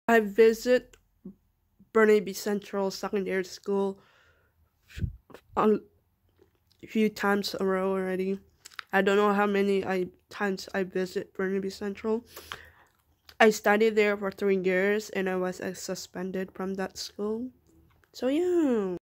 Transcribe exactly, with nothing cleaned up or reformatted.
I visit Burnaby Central Secondary School a few times a row already. I don't know how many I times I visit Burnaby Central. I studied there for three years and I was uh, suspended from that school. So yeah.